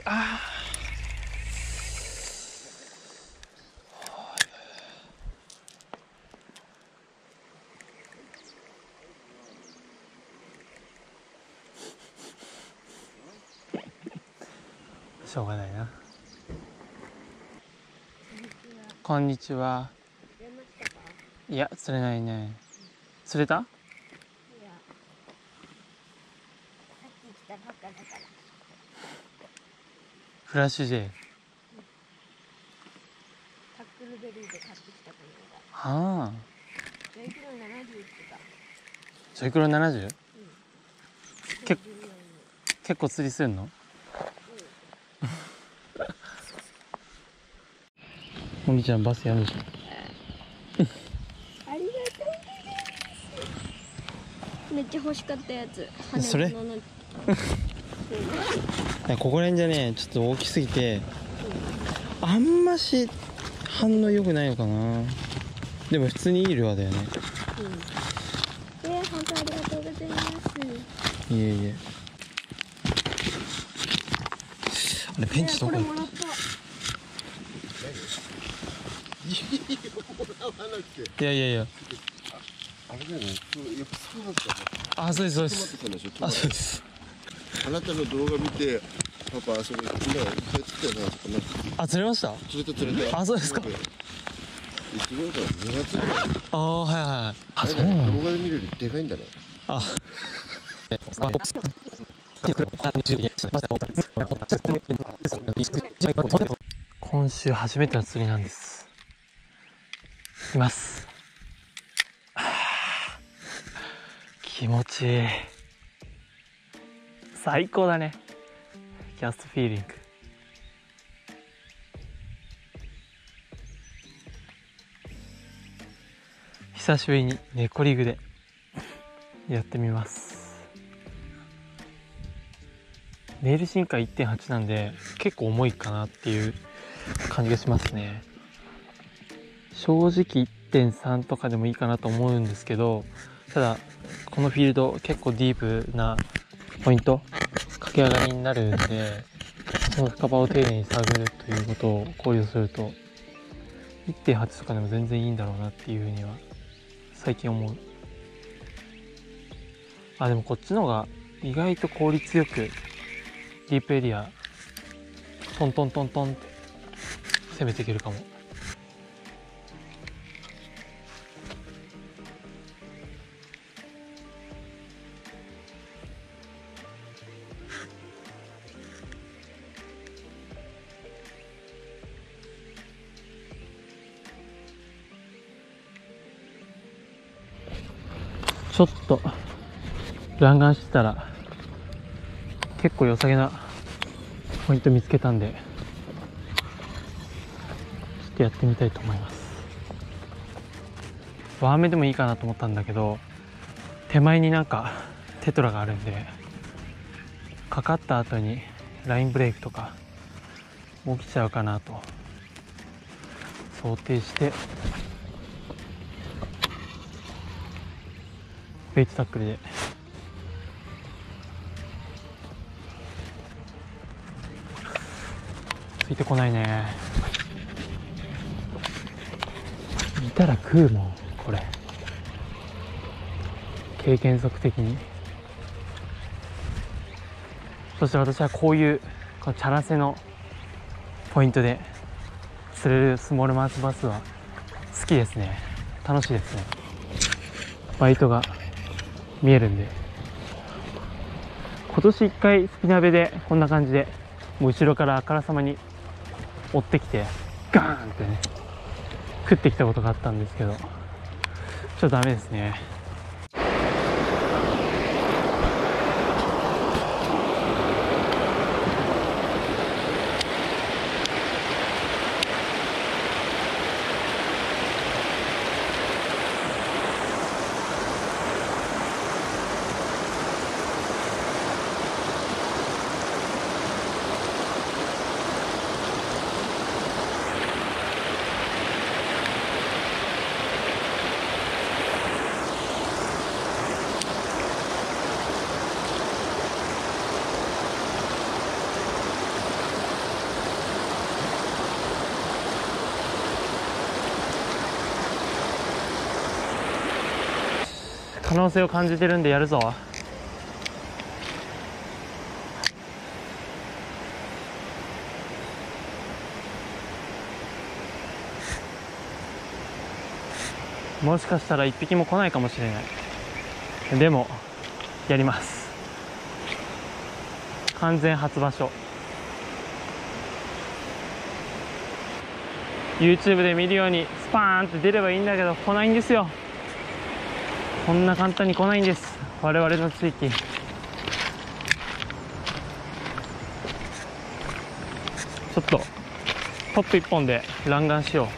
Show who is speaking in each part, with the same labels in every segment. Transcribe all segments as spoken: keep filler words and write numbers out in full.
Speaker 1: あーしょうがないな。こんにちは。いや釣れないね。釣れた？いや、
Speaker 2: さっき来たばっかだから。
Speaker 1: フラッシュ J。
Speaker 2: タックルベリーで買ってきたというか。
Speaker 1: はあ。
Speaker 2: ジョイクロななじゅうって言ってた。
Speaker 1: ジョイクロ ななじゅう？ うん、け結構釣りするの？うん、お兄ちゃんバスやるじゃん。
Speaker 2: ありがとう。めっちゃ欲しかったやつ。
Speaker 1: それ？ここら辺じゃね、ちょっと大きすぎて、うん、あんまし反応良くないのかな。でも普通にいいルアーだよね。
Speaker 2: うん、えー、本当ありがとうございます。
Speaker 1: いえいえ。あれペンチどこ？
Speaker 2: これもらった。
Speaker 1: いやいやいや。
Speaker 3: あれだよね。やっぱそうだったね。
Speaker 1: あ、そうですそうです。あ、そうです。
Speaker 3: あなたの動画見て、パパ、それ、今、釣ったよな、
Speaker 1: あ、釣れました？
Speaker 3: 釣れた釣れた。
Speaker 1: あ、そうですか。
Speaker 3: いつ頃かな、にがつぐらい。
Speaker 1: ああ、はいはい。あ、そうな
Speaker 3: の？
Speaker 1: の？
Speaker 3: 動画で見るよりでかいんだね。あ。
Speaker 1: 今週初めての釣りなんです。います。気持ちいい。最高だね。キャストフィーリング。久しぶりにネコリグでやってみます。ネイル進化 いってんはち なんで結構重いかなっていう感じがしますね。正直 いってんさん とかでもいいかなと思うんですけど、ただこのフィールド結構ディープなポイント駆け上がりになるんで、その深場を丁寧に探るということを考慮すると いってんはち とかでも全然いいんだろうなっていうふうには最近思う。あ、でもこっちの方が意外と効率よくディープエリアトントントントンって攻めていけるかも。ちょっと弾丸してたら結構良さげなポイント見つけたんで、ちょっとやってみたいと思います。ワーメでもいいかなと思ったんだけど、手前になんかテトラがあるんで、かかった後にラインブレイクとか起きちゃうかなと想定してベイトタックルでついてこないね。いたら食うもんこれ、経験則的に。そして私はこういうこのチャラ瀬のポイントで釣れるスモールマウスバスは好きですね。楽しいですね。バイトが見えるんで。今年一回スピナベでこんな感じでもう後ろからあからさまに追ってきてガーンってね食ってきたことがあったんですけど、ちょっとダメですね。 可能性を感じてるんでやるぞ。もしかしたら一匹も来ないかもしれない。でもやります。完全初場所。 YouTube で見るようにスパーンって出ればいいんだけど、来ないんですよ。こんな簡単に来ないんです、我々の地域。ちょっとトップ一本で乱眼しよう。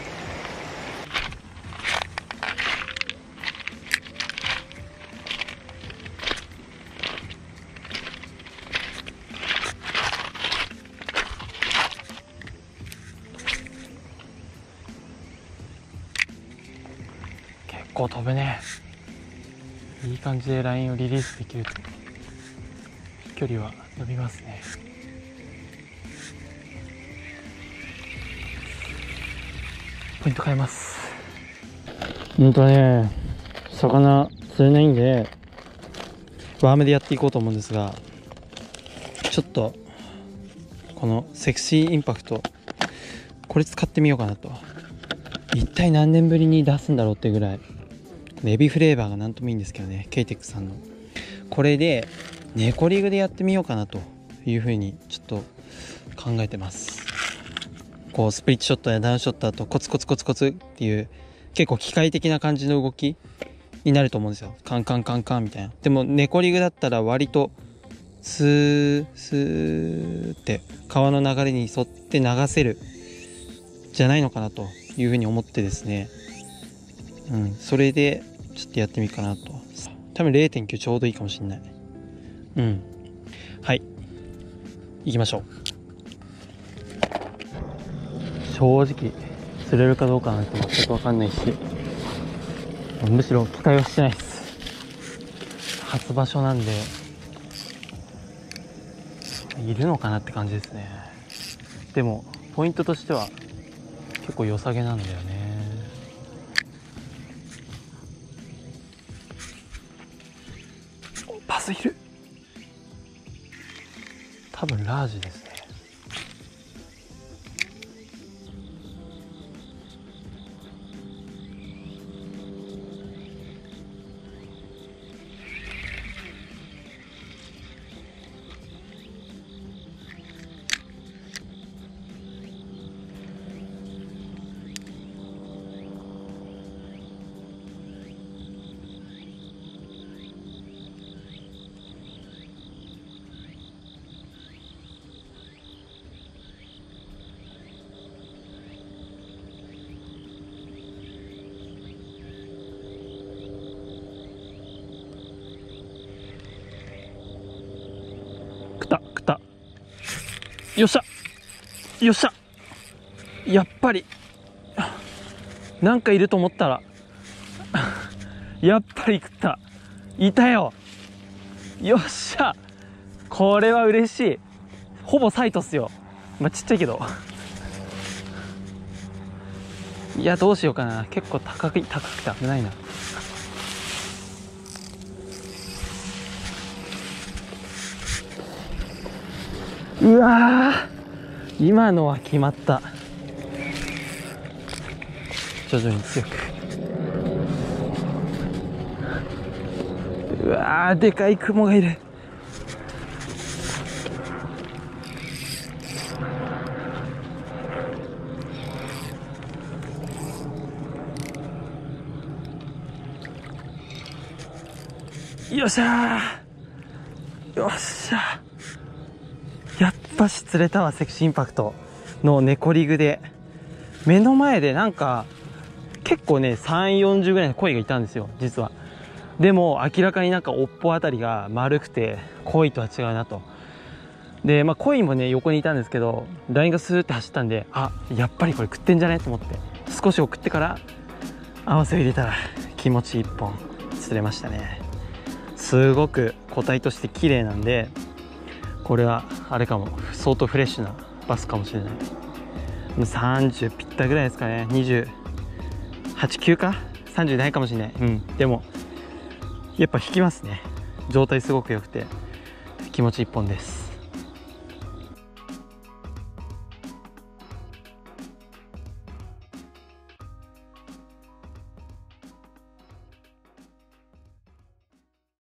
Speaker 1: 結構飛ぶね。いい感じでラインをリリースできると飛距離は伸びますね。ポイント変えます。ほんとね、魚釣れないんでワームでやっていこうと思うんですが、ちょっとこのセクシーインパクト、これ使ってみようかなと。一体何年ぶりに出すんだろうっていうぐらい、エビフレーバーがなんともいいんですけどね、ケイテックさんのこれでネコリグでやってみようかなというふうにちょっと考えてます。こうスプリットショットやダウンショットだとコツコツコツコツっていう結構機械的な感じの動きになると思うんですよ。カンカンカンカンみたいな。でもネコリグだったら割とスースーって川の流れに沿って流せるじゃないのかなというふうに思ってですね、うん、それでちょっとやってみようかなと。多分 れいてんきゅう ちょうどいいかもしれない。うん、はい、行きましょう。正直釣れるかどうかなんて全く分かんないし、むしろ期待はしてないです。初場所なんでいるのかなって感じですね。でもポイントとしては結構良さげなんだよね。お、パスいる。多分ラージですね。食った食った。よっしゃよっしゃ。やっぱりなんかいると思ったらやっぱり食った。いたよ。よっしゃ、これは嬉しい。ほぼサイトっすよ。まあちっちゃいけど。いやどうしようかな。結構高く高くて危ないな。うわー、今のは決まった。徐々に強く。うわー、でかい雲がいる。よっしゃー、よっしゃー、やっぱし釣れたわ。セクシーインパクトのネコリグで目の前でなんか結構ねさんじゅう、よんじゅうぐらいの鯉がいたんですよ実は。でも明らかになんか尾っぽあたりが丸くて鯉とは違うなと。でまあ鯉もね横にいたんですけど、ラインがスーって走ったんで、あ、やっぱりこれ食ってんじゃねと思って少し送ってから合わせを入れたら気持ちいいいっぽん釣れましたね。すごく個体として綺麗なんで、これはあれかも、相当フレッシュなバスかもしれない。さんじゅうぴったぐらいですかね。にじゅうはち、きゅうかさんじゅうないかもしれない。うん、でもやっぱ引きますね。状態すごく良くて気持ちいい一本です。